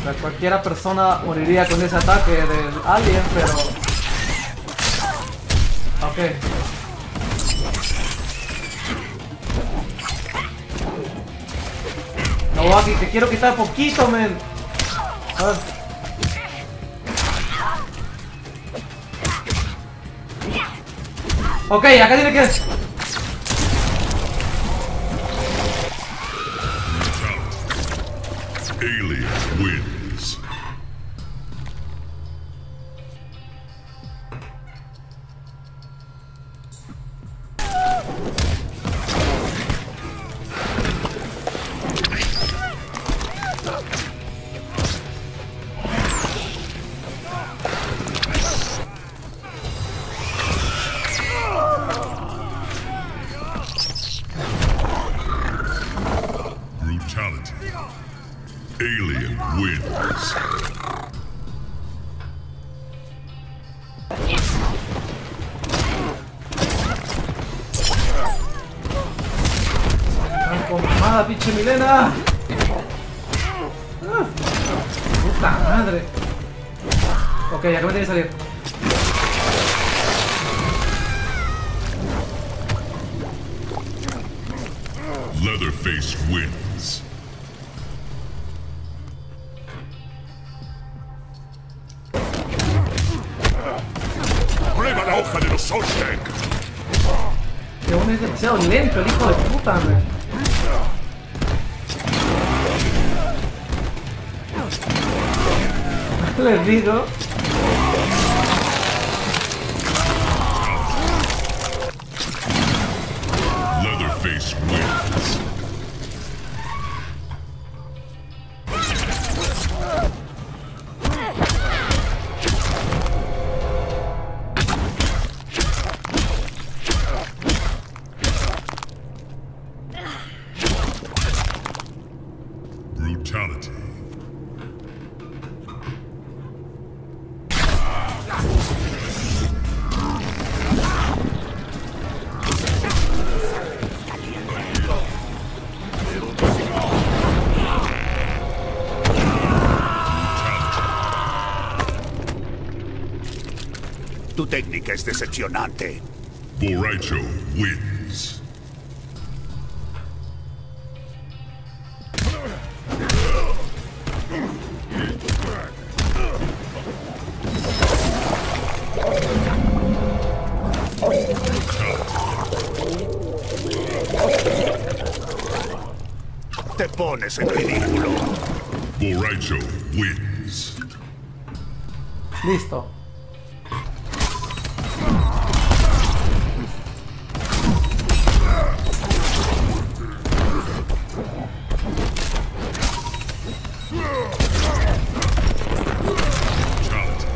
O sea, cualquiera persona moriría con ese ataque del alien, pero... Ok. No, aquí te quiero quitar poquito, men. A ver. Ok, acá tiene que... Alien wins. Brutality. Alien wins. Con mamada, pinche Milena. Puta madre. Ok, acá me tiene que salir. Leatherface wins. ¡Prueba la hoja de los Solstek! Que uno es demasiado lento, el hijo de puta, man. Les digo. Leatherface wins. Brutality. Tu técnica es decepcionante. Borracho wins. Te pones en ridículo. Borracho wins. Listo.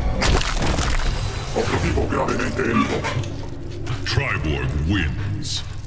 Objetivo gravemente herido. Triborg wins.